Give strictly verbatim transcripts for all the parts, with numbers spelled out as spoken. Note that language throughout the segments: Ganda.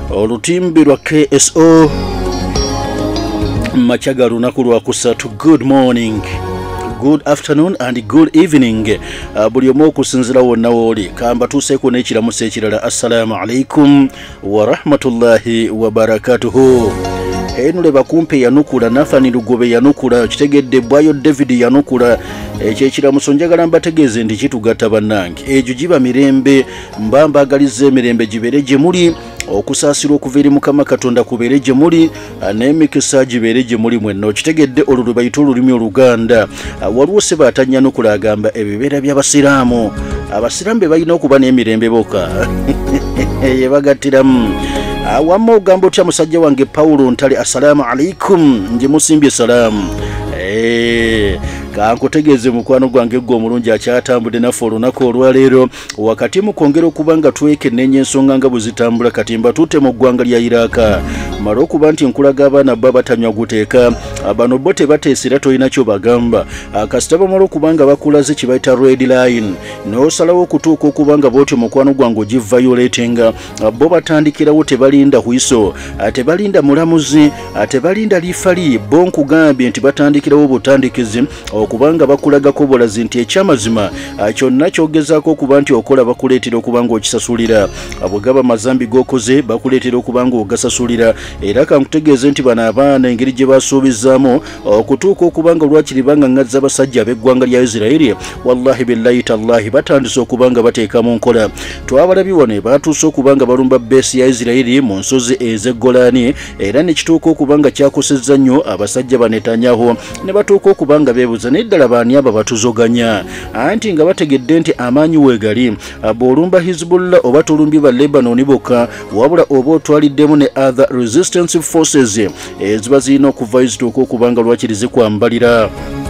olutimbi lwa K S O machaga lunaku lwa kusatu. Good morning, good afternoon and good evening. Uh, buli omu okusinzira wonna woli kamba tuseeko n'ekiramuso ekirala. Assalamu alaikum wa rahmatullahi wa barakatuhu. Eno le bakumpe yanukula, Nathani Lugobe yanukula, kitegedde Bwayo David yanukula. Ekyo ekiramuso njagala mbategeeze ndi kitugatta bannange. Egyo giba mirembe, mba mbagaliza emirembe gibeere gye muli, okusaasira okuva eri Mukama Katonda kubeere gye muli, n'emikisa gibeere gye muli mwenna. Kitegedde olwo lwe bayita olulimi Oluganda. Waliwo se batanyanukula agamba ebibeera by'Abasiraamu. Abasiraamu be balina okuba n'emirembe bokka ye bagattiramu. Awamu ogamba otya musajja wange Paulo Ntale, assalamu alaikum, nje musimbye salaamu. Eee kankutegeeze mukwano gwange gwo omulungi akyatambudde naffe olunaku olwaleero wakati mu kwongera okuba nga twekenneenya ensonga nga bwe zitambula kati mbatuute mu ggwanga lya Iraka. Mala okuba nti nkulaga abaana bba batanywa guteeka, bano bo tebateesera tolina kyo bagamba. Kasita bamala okuba nga bakulaze kye bayita red line n'osalawo okutuuka okuba nga bootyo mukwano gwange ogiviolatinga, bo batandikirawo tebalinda hwiso, tebalinda mulamuzi, tebalinda lifali, bo nkugambye nti batandikirawo butandikizi okubanga bakulagako bolazi nti ekyamazima kyonna kyogezaako okuba nti okola bakuleetera okuba nga okisasulira. Abwegaba mazambi g'okoze bakuleetera okuba nga ogasasulira. Era kankutegeeze nti bano abaana engeri gye basuubizaamu okutuuka okuba nga lwakiri banga ngazza abasajja ab'eggwanga lya Isirairi, wallahi billahi tallahi batandise okuba nga bateeka mu nkola. Twabalabye wano batuuse okuba nga balumba beesi ya Isirairi mu nsozi ez'eggolaani, era ne kituuka okuba nga kyakosezza nnyo abasajja ba Netanyahu ne batuuka okuba nga beebuuza neddala baani aba batuzoganya, anti nga bategedde nti amaanyi weegali. Bw'olumba Hizbullah oba tolumbye ba Lebanon bokka, wabula oba otwaliddemu ne other resistance forces eziba zirina okuva zituuka okuba nga lwakiri zikwambalira.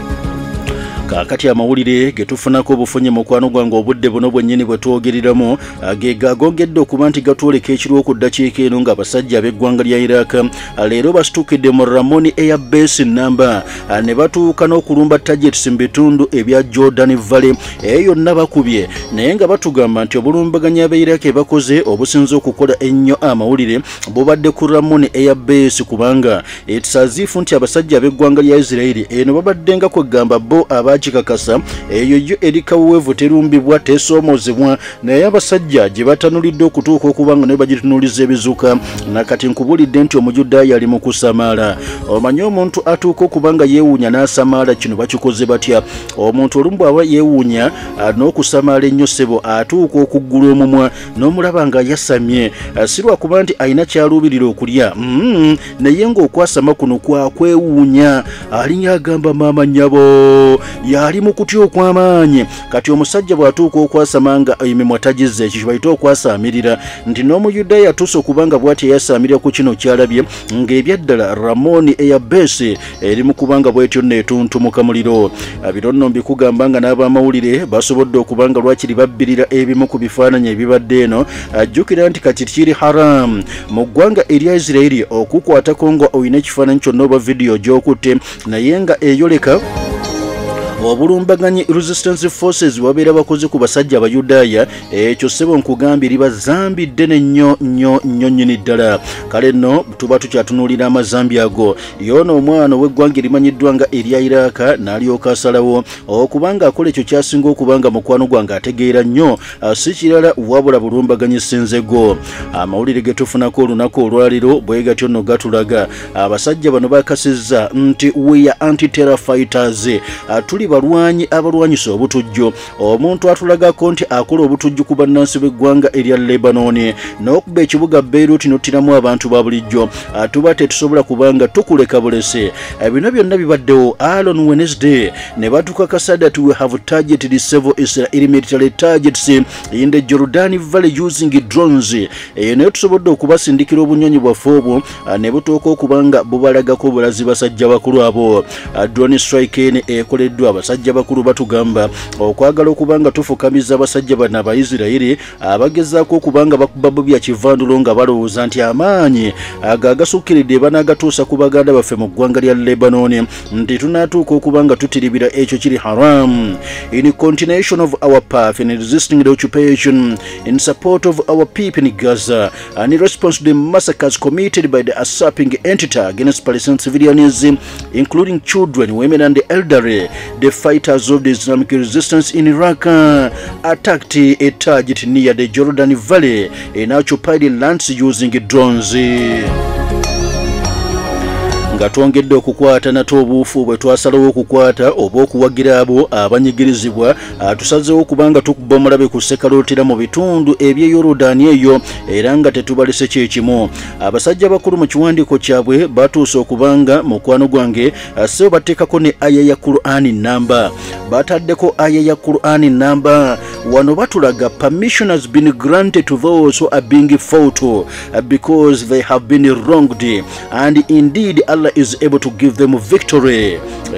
Kakati amawulire getufunako obufunye mukwano gwange obudde buno bwennyini bwe twogereramu ge gagongedde okuba nti gatwoleka ekiriwo ku ddakiika eno nga abasajja ab'eggwanga lya Iraq leero basituukidde mu Ramoni Air Base Namba ne batuuka n'okulumba targets mu bitundu ebya Jordan Valley. Eyo yonna bakubye, naye nga batugamba nti obulumbaganya ab'e Iraq bakoze obusinza okukola ennyo amawulire bubadde ku Ramoni Air Base, kubanga ekisaziifu nti abasajja ab'eggwanga lya Isirairi eno babadde nga kwegamba bo aba kikakasa eyo yo erika wevu terumbibwa tesoomozebwa, naye abasajja gye batanulidde okutuuka okuba nga ne bagitunuliza ebizuka. Nakati nkubulidde nti Omujudaayo ali mu kusamaala. Omanyi omuntu atuuka okuba nga yeewuunya n'asamaala, kino bakikoze batya? Omuntu olumu bw'aba yeewuunya n'okusamaala ennyo ssebo atuuka okuggula omumwa n'omulaba nga yasamye, si lwakuba nti alina kyaluubirira okulya, mm, naye ng'okwasama kuno kwakwewuunya. Alinga agamba maama nnyabo yali mu kutya okw'amaanyi. Kati omusajja bw'atuuka okwasama nga emimwa tagize, ekyo bayita okwasaamirira, nti n'Omuyudaaya atuuse okuba nga bw'ati yasaamirira ku kino kyalabye ng'ebyaddala Ramoni Air Base eri mu kuba nga bw'etyo neetuntumuka muliro. Bino nno mbikugamba nga n'abamawulire basobodde okuba nga lwakiri babbirira ebimu ku bifaananyi ebibadde eno. Ajjukira nti kati kiri haram mu ggwanga erya Isirairi okukwatako nga olina ekifaananyi kyonna oba vidiyo gy'okutte, naye nga eyoleka obulumbaganyi resistance forces wabeera bakoze ku basajja Abayudaaya, ekyo ssebo nkugambye liba zambi ddene nnyo nnyo nnyo nnyini ddala. Kale nno tuba tukyatunuulira amazambi ago. Yoona omwana ow'eggwanga erimanyiddwa nga erya Iraka n'alyoka asalawo okubanga akola ekyo kyasinga okubanga mukwano gwange ategeera nnyo, si kirala wabula bulumbaganyi ssinzego. Amawulire ge tufunako olunaku olwaliro bwe gatyo nno gatulaga abasajja bano bakasizza nti we are anti-terror fighters, tuli balwanyi abalwanyisa obutujju. Omuntu atulagako nti akola obutujju ku bannansi b'eggwanga erya Lebanon n'okuba ekibuga Beirut n'ottiramu abantu ba bulijjo, tuba tetusobola kubanga tukuleka bulese. Bino byonna bibaddewo Alon Wednesday ne batukakasa that we have targeted several Israeli military targets in the Jordan Valley using drones. Eyo nayo tusobodde okubasindikira obunyonyi bwaffe obwo ne butuuka okubanga bubalagako bulazi basajja bakulu abo. Drone strike eno ekoleddwa abasajja bakulu batugamba okwagala okubanga tufukamiza abasajja bano Abaisirairi abagezaako okubanga bakuba bya kivandulo nga balowooza nti amaanyi aga agasukkiridde banaagatuusa ku baganda baffe mu ggwanga lya Lebanon nti tunaatuuka okubanga tutiribira ekyo kiri haram. In continuation of our path in resisting the occupation in support of our people in Gaza and in response to the massacres committed by the usurping entity against Palestinian civilians, including children, women and the elderly, the fighters of the Islamic resistance in Iraq attacked a target near the Jordan Valley and occupied lands using drones. Nga twongedde okukwata nato obuufu bwe twasalawo okukwata oba okuwagira abo abanyigirizibwa tusazeewo okubanga tukuba omulabe ku Sekalootera mu bitundu eby'e Yorodani eyo era nga tetubalese kyekimu. Abasajja bakulu mu kiwandiiko kyabwe batuuse okubanga mukwano gwange sebo bateekako ne aya ya Qur'ani namba bataddeko aya ya Qur'ani namba wano batulaga permission has been granted to those who are being fought because they have been wronged and indeed Allah is able to give them victory.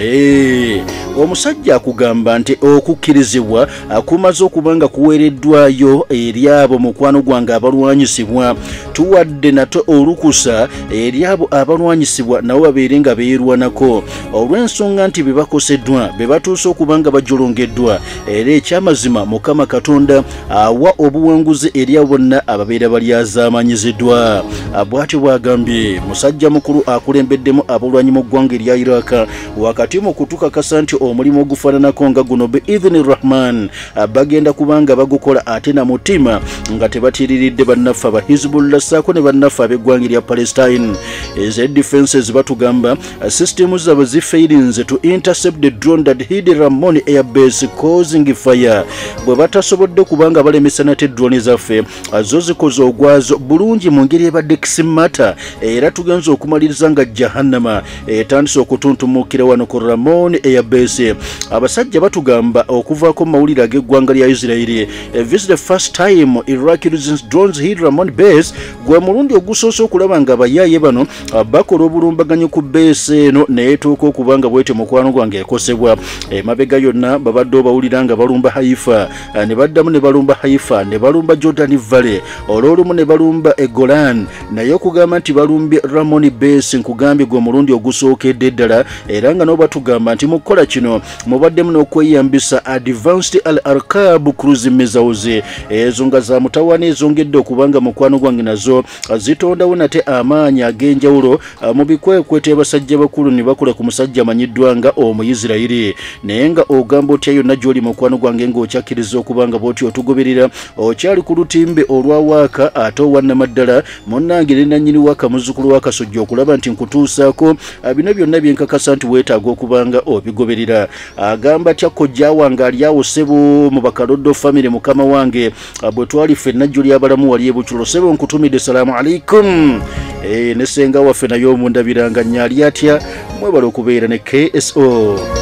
Hey, omusajja akugamba nti okukkirizibwa akumaze okubanga kuweereddwayo eri abo mukwano gwange abalwanyisibwa tuwadde nato olukusa eri abo abalwanyisibwa nabo babeere nga beerwanako olw'ensonga nti be bakoseddwa be batuuse okubanga bajolongeddwa era ekyamazima Mukama Katonda awa obuwanguzi eri abo bonna ababeera balyazaamanyiziddwa. Bw'atyo bw'agambye musajja mukulu akulembeddemu abalwanyi mu ggwanga erya Iraq wakati mu kutukakasa nti omulimu ogufaananako nga guno biidhni Rahman bagenda kubanga bagukola ate na mutima nga tebatiriridde bannaffe aba Hizbullah ssaako ne bannaffe ab'eggwanga erya Palestine. Eze defenses batugamba systems zabo zifailinze to intercept the drone that hit Ramon air base causing fire. Bwe batasobodde kubanga balemesa nate drone zaffe zo zikoze ogwazo bulungi mu ngeri ebadde kisimata era tugenza okumaliriza nga jahannama etandise okutuntumukira wano ku Ramon air base. Abasajja batugamba okuvaako mawulire ag'eggwanga lya Israeli this is the first time Iraqi drones hit Ramon base gwe mulundi ogusoose okulaba nga abayaaye bano bakola obulumbaganyo ku base eno neetuuka okubanga bwete mukwano gwange ekosebwa emabega yonna babadde obawulira nga balumba Haifa ne baddamu ne balumba Haifa ne balumba Jordan Valley olwolumu ne balumba e Golan naye okugamba nti balumbye Ramon base nkugambye gwe mulundi ogusookedde ddala era nga n'oba tugamba nti mu kukola kino mubaddemu n'okweyambisa advanced al arkab cruise missiles ezo nga za mutawaana ezongedde okubanga mukwano gwange nazo zitondawo nate amaanyi ag'enjawulo mu bikwekwete abasajja bakulu ne bakola ku musajja amanyiddwa nga Omuyisirayiri naye nga ogamba otya yonna gy'oli mukwano gwange ng'okyakkiriza okubanga bw'oti otugoberera okyali ku lutimbe olwa waaka ate owannamaddala munnange ne nannyini waaka muzzukulu wa Kasujja okulaba nti nkutuusaako bino byonna byenkakasa nti weetaaga okubanga obigoberera. Agamba tya kojja wange ali awo ssebo mu Bakaloddo family mukama wange bwe twali ffenna jjo ly'abalamu wali e Buculo ssebo nkutumidde salaamu alaikum. E, ne senga waffe naye omundabiranga nnyali atya mwebala okubeera ne K S O.